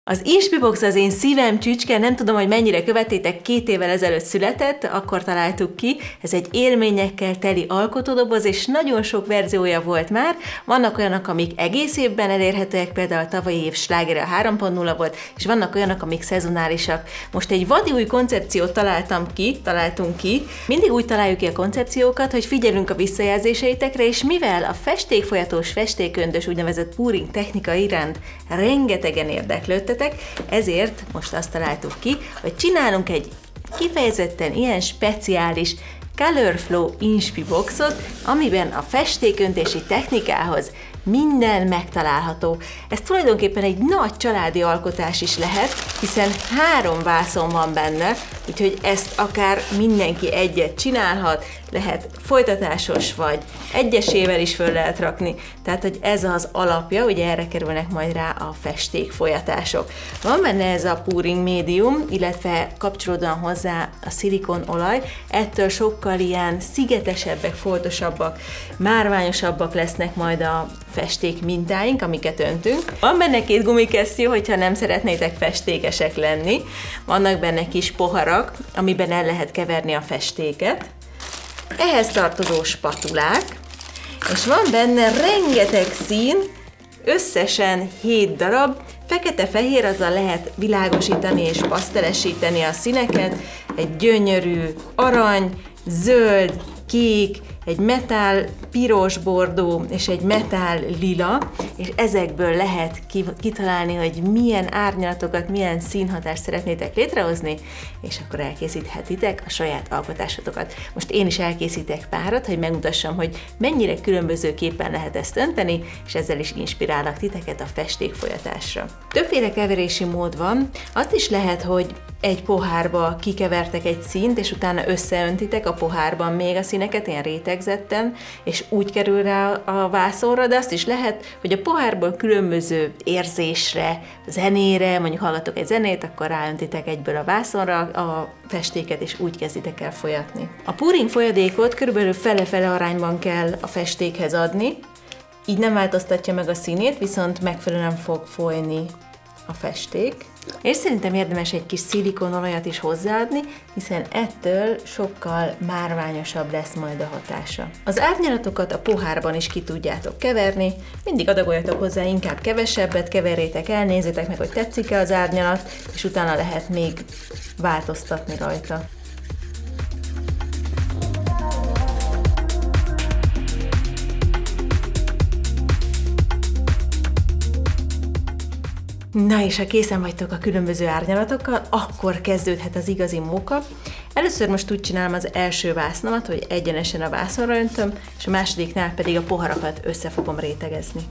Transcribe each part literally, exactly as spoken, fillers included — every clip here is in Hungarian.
Az Inspibox az én szívem csücske, nem tudom, hogy mennyire követtétek, két évvel ezelőtt született, akkor találtuk ki. Ez egy élményekkel teli alkotódoboz, és nagyon sok verziója volt már. Vannak olyanok, amik egész évben elérhetőek, például a tavalyi év slágere a három pont nulla volt, és vannak olyanok, amik szezonálisak. Most egy vadi új koncepciót találtam ki, találtunk ki. Mindig úgy találjuk ki a koncepciókat, hogy figyelünk a visszajelzéseitekre, és mivel a festékfolyatós, festéköndös úgynevezett pouring technika iránt rengetegen érdeklődtek, ezért most azt találtuk ki, hogy csinálunk egy kifejezetten ilyen speciális Color Flow Inspiboxot, amiben a festéköntési technikához minden megtalálható. Ez tulajdonképpen egy nagy családi alkotás is lehet, hiszen három vászon van benne, úgyhogy ezt akár mindenki egyet csinálhat, lehet folytatásos vagy egyesével is föl lehet rakni, tehát hogy ez az alapja, ugye erre kerülnek majd rá a festékfolyatások. Van benne ez a pouring médium, illetve kapcsolódóan hozzá a szilikonolaj, ettől sokkal ilyen szigetesebbek, foltosabbak, márványosabbak lesznek majd a festék mintáink, amiket öntünk. Van benne két gumikesztyű, hogyha nem szeretnétek festékesek lenni. Vannak benne kis poharak, amiben el lehet keverni a festéket. Ehhez tartozó spatulák, és van benne rengeteg szín, összesen hét darab, fekete-fehér, azzal lehet világosítani és pasztelesíteni a színeket, egy gyönyörű arany, zöld, kék, egy metál piros bordó és egy metál lila, és ezekből lehet kitalálni, hogy milyen árnyalatokat, milyen színhatást szeretnétek létrehozni, és akkor elkészíthetitek a saját alkotásotokat. Most én is elkészítek párat, hogy megmutassam, hogy mennyire különbözőképpen lehet ezt önteni, és ezzel is inspirálok titeket a festékfolyatásra. Többféle keverési mód van, azt is lehet, hogy egy pohárba kikevertek egy színt, és utána összeöntitek a pohárban még a színeket, ilyen rétegzetten, és úgy kerül rá a vászonra, de azt is lehet, hogy a pohárból különböző érzésre, zenére, mondjuk hallgatok egy zenét, akkor ráöntitek egyből a vászonra a festéket, és úgy kezditek el folyatni. A pouring folyadékot körülbelül fele-fele arányban kell a festékhez adni, így nem változtatja meg a színét, viszont megfelelően fog folyni a festék. És szerintem érdemes egy kis szilikonolajat is hozzáadni, hiszen ettől sokkal márványosabb lesz majd a hatása. Az árnyalatokat a pohárban is ki tudjátok keverni, mindig adagoljatok hozzá inkább kevesebbet, keverjétek el, nézzétek meg, hogy tetszik-e az árnyalat, és utána lehet még változtatni rajta. Na és ha készen vagytok a különböző árnyalatokkal, akkor kezdődhet az igazi móka. Először most úgy csinálom az első vásznomat, hogy egyenesen a vászonra öntöm, és a másodiknál pedig a poharakat össze fogom rétegezni.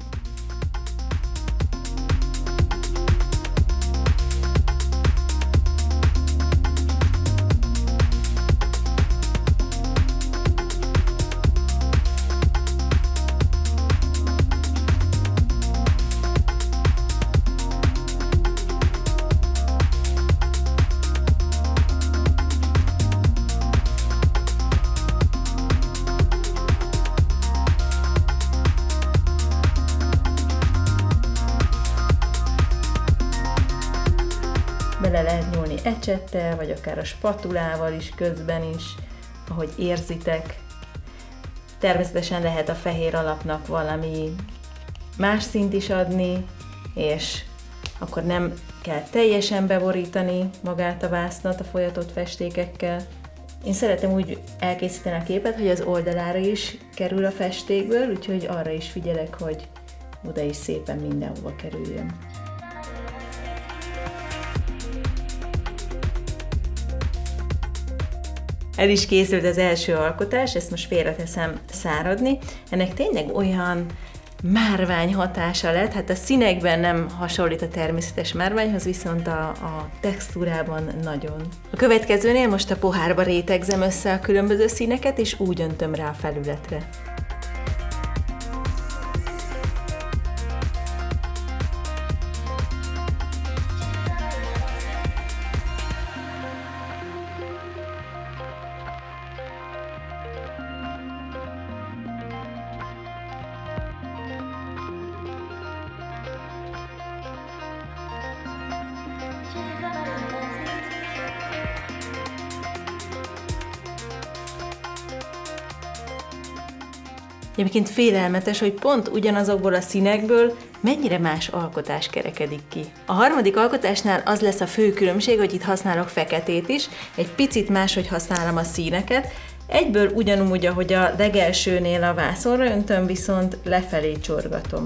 Bele lehet nyúlni ecsettel, vagy akár a spatulával is közben is, ahogy érzitek. Természetesen lehet a fehér alapnak valami más színt is adni, és akkor nem kell teljesen beborítani magát a vásznat a folyatott festékekkel. Én szeretem úgy elkészíteni a képet, hogy az oldalára is kerül a festékből, úgyhogy arra is figyelek, hogy oda is szépen mindenhova kerüljön. El is készült az első alkotás, ezt most félreteszem száradni. Ennek tényleg olyan márvány hatása lett, hát a színekben nem hasonlít a természetes márványhoz, viszont a, a textúrában nagyon. A következőnél most a pohárba rétegzem össze a különböző színeket, és úgy öntöm rá a felületre. Egyébként félelmetes, hogy pont ugyanazokból a színekből mennyire más alkotás kerekedik ki. A harmadik alkotásnál az lesz a fő különbség, hogy itt használok feketét is, egy picit máshogy használom a színeket, egyből ugyanúgy, ahogy a legelsőnél a vászonra öntöm, viszont lefelé csorgatom.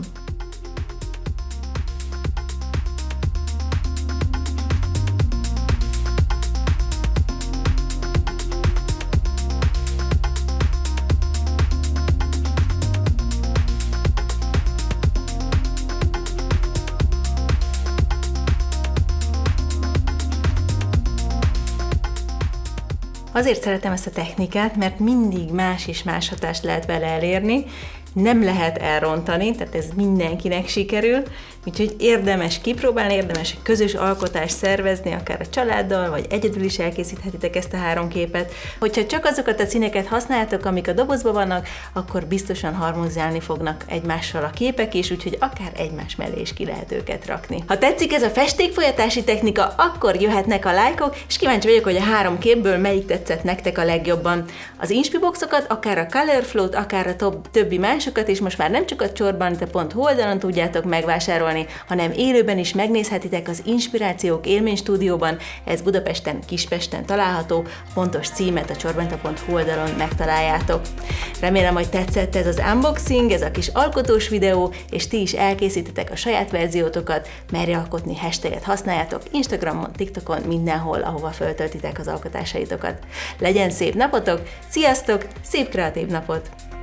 Azért szeretem ezt a technikát, mert mindig más és más hatást lehet vele elérni, nem lehet elrontani, tehát ez mindenkinek sikerül, úgyhogy érdemes kipróbálni, érdemes közös alkotást szervezni, akár a családdal, vagy egyedül is elkészíthetitek ezt a három képet. Hogyha csak azokat a színeket használtok, amik a dobozban vannak, akkor biztosan harmonizálni fognak egymással a képek is, úgyhogy akár egymás mellé is ki lehet őket rakni. Ha tetszik ez a festékfolyatási technika, akkor jöhetnek a lájkok, és kíváncsi vagyok, hogy a három képből melyik tetszett nektek a legjobban. Az Inspiboxokat, akár a Colorflow-t, akár a többi másokat, és most már nem csak a csorbanita pont hu oldalon tudjátok megvásárolni, hanem élőben is megnézhetitek az Inspirációk élménystúdióban, ez Budapesten, Kispesten található, pontos címet a csorbanita pont hu oldalon megtaláljátok. Remélem, hogy tetszett ez az unboxing, ez a kis alkotós videó, és ti is elkészítitek a saját verziótokat, merre alkotni hashtaget használjátok Instagramon, TikTokon, mindenhol, ahova föltöltitek az alkotásaitokat. Legyen szép napotok, sziasztok, szép kreatív napot!